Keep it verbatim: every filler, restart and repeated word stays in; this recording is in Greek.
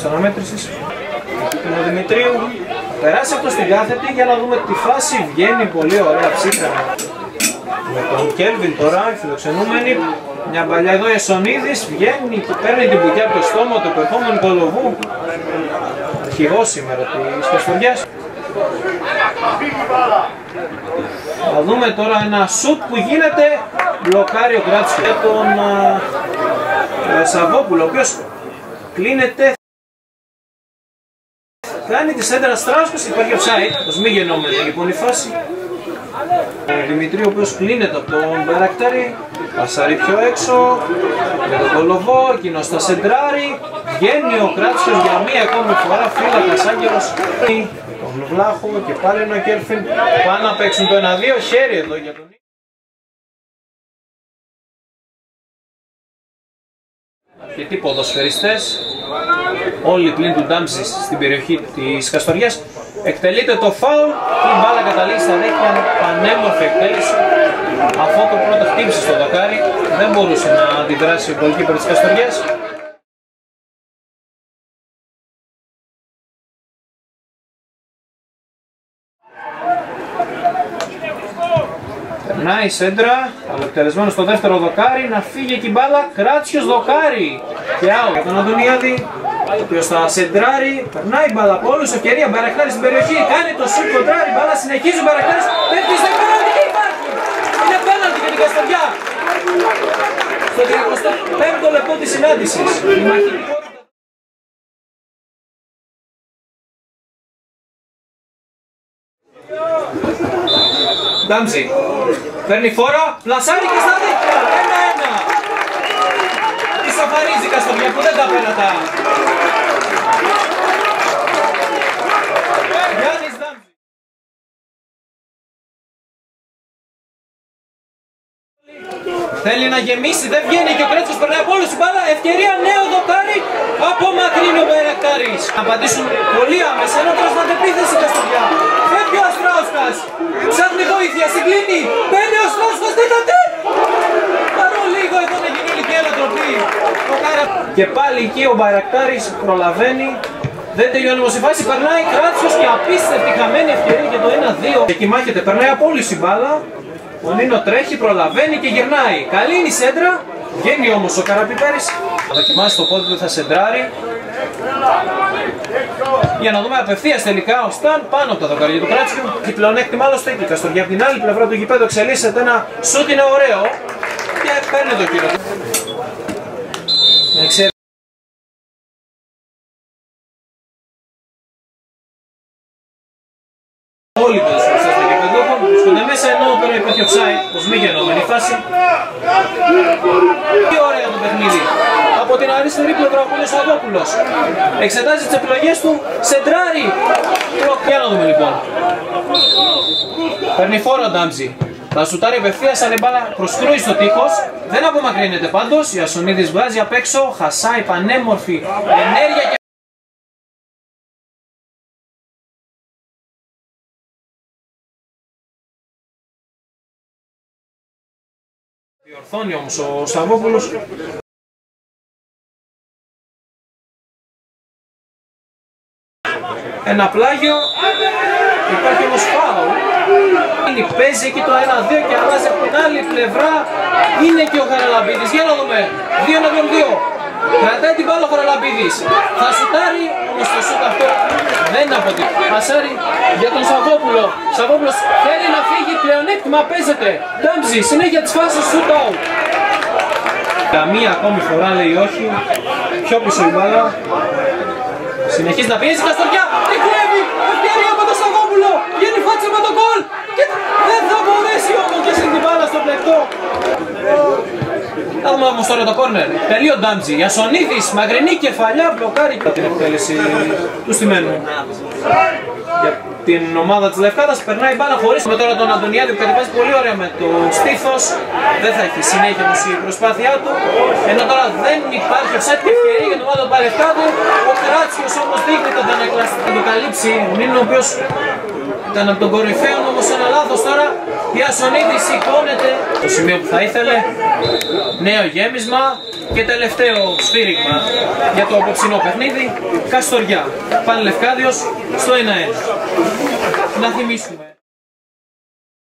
της αναμέτρησης. Ο Δημητρίου περάσει αυτό στην κάθετη για να δούμε τη φάση. Βγαίνει πολύ ωραία ψύχρα με τον Κέλβιν τώρα, οι φιλοξενούμενοι. Μια παλιά εδώ η Εσονίδης βγαίνει και παίρνει την μπουκιά από το στόμα του επερχόμενου Κολοβού. Αρχηγός σήμερα της Καστοριάς. Θα δούμε τώρα ένα σουτ που γίνεται, μπλοκάρει ο Κράτσιος για τον uh, Σαββόπουλο, ο οποίος κλείνεται. Κάνει τη σέντρα Στράσκος, υπάρχει offside, ως μη γεννόμενη λοιπόν η φάση. Ο Δημητρίου, ο οποίος κλείνεται από τον Μπερακτάρη, πασάρει πιο έξω, με τον Κολοβό, εκείνος θα σεντράρει, βγαίνει ο Κράτσιος για μία ακόμη φορά, φύλακας Άγγελος, τον Βλάχο και πάλι είναι ο Κέλφιν, πάνε να παίξουν το ένα δύο, χέρι εδώ για τον αρκετοί ποδοσφαιριστές, όλοι πλην του Ντάμψη στην περιοχή της Καστοριάς. Εκτελείται το φάουλ, η μπάλα καταλήγει στα δίχτυα, πανέμορφη εκτέλεση. Αυτό το πρώτο χτύπησε στο δοκάρι, δεν μπορούσε να αντιδράσει ο γκολκίπερ της Καστοριάς. Περνάει η σέντρα, αλλοεκτελεσμένο στο δεύτερο δοκάρι, να φύγει εκεί η μπάλα, Κράτσιος δοκάρι και out για τον Αντωνιάδη, ο οποίος θα σεντράρει, περνάει η μπάλα από όλους, ευκαιρία, Μπαρακτάρης στην περιοχή, κάνει το σουτ, κοντράρει, η μπάλα συνεχίζει, ο Μπαρακτάρης πέφτει στο πέναλτι και υπάρχει! Είναι πέναλτι για την Καστοριά! Στο τριακοστό πέμπτο λεπτό της συνάντησης, η μαχητικότητα. Ντάμψη, παίρνει φόρα, πλασάρει και στα δίκτυα, ένα-ένα. Ισοφαρίζει η Καστοριά που δεν τα πέρατα. Γιάννης Ντάμψη. Θέλει να γεμίσει, δεν βγαίνει και ο Κράτσιος περνάει από όλους την μπάλα, ευκαιρία νέο δοκάρι, απομακρύνει ο Μπαϊρακτάρης. Να απαντήσουν πολύ άμεσα, ενώ τώρα στην αντεπίθεση η Καστοριά. Φεύγει ο Αστράουσκας, ψάχνει βοήθεια, συγκλίνει, παίρνει ο Αστράουσκας, δέκατε! Παρό λίγο εδώ να γίνει όλη και έλα τροπή. Και πάλι εκεί ο Μπαϊρακτάρης προλαβαίνει, δεν τελειώνει όμως η φάση, περνάει Κράτσιος και απίστευτη χαμένη ευκαιρία για το ένα δύο. Εκεί μάχεται, περνάει από όλους η μπάλα, ο Νίνο τρέχει, προλαβαίνει και γυρνάει. Καλή είναι η σέντρα, βγαίνει όμως ο Καραπιπέρης, θα δοκιμάσει το πόδι του, θα σεντράρει. Για να δούμε απευθείας τελικά ο Σταν πάνω από τα δοκάρια του Κράτσιου. Έχει πλεονέκτημα άλλωστε και η Καστοριά από την άλλη πλευρά του γηπέδου εξελίσσεται, ένα σούτ είναι ωραίο και παίρνει το κύριο. Όλοι οι ποδοσφαιριστές στο γηπέδο βρίσκονται μέσα, ενώ τώρα υπάρχει offside, ως μη γεννόμενη φάση. Τι ωραίο το παιχνίδι. Από την αριστερή πλευρά ο Κούλιος Σαββόπουλος εξετάζει τις επιλογές του, σεντράρει. Για να δούμε λοιπόν. Παίρνει φόρο ο Ντάμψη. Θα σουτάρει απευθείας, αλλά η μπάλα προσκρούει στο τείχος. Δεν απομακρύνεται πάντως. Η Ασονίδης βγάζει απ' έξω, χασάει πανέμορφη ενέργεια. Διορθώνει όμως ο Σαββόπουλος. Ένα πλάγιο, υπάρχει όμως φάουλ. Παίζει εκεί το ένα δύο και αλλάζει από την άλλη πλευρά. Είναι και ο Χαραλαμπίδης, για να δούμε. δύο εναντίον δύο. Κρατάει την μπάλα ο Χαραλαμπίδης. Θα σουτάρει, όμως το σουτ αυτό δεν αποτελεί. Πασάρει για τον Σαββόπουλο. Σαββόπουλος θέλει να φύγει, πλεονέκτημα παίζεται. Ντάμψη, συνέχεια της φάσης shoot out. Καμία ακόμη φορά λέει όχι. Πιο πίσω η μπάλα. Συνεχίζει να πιέζει η Καστοριά. Τι κλέβει, ευκαιρία από τον Σαββόπουλο. Γίνει φάτσα με τον γκολ. Και δεν θα μπορέσει όμως και στην μπάλα στο πλεκτό. Θα δούμε όμως τώρα το κόρνερ. Τελείω Ντάμψη. Ιασονίδης, μακρινή κεφαλιά, μπλοκάρει και την εκτέλεση του στημένου. Για την ομάδα της Λευκάδας περνάει μπάλα χωρίς. Με τώρα τον Αντωνιάδη που κατεβάζει πολύ ωραία με το στήθος. Δεν θα έχει συνέχεια όμως η προσπάθειά του. Ενώ τώρα δεν υπάρχει offside και ευκαιρία για την ομάδα του Παλευκάδου. Ο Κράτσιος όμως δείχνει τον Τανακλαστή να το καλύψει. Ο Νίνο ο οποίος ήταν από τον κορυφαίο, όμως ένα λάθος τώρα. Η Ασονίδη σηκώνεται στο σημείο που θα ήθελε. Νέο γέμισμα. Και τελευταίο σφύριγμα για το απόψινό παιχνίδι, Καστοριά, Πανλευκάδιος στο ένα ένα. Να θυμίσουμε.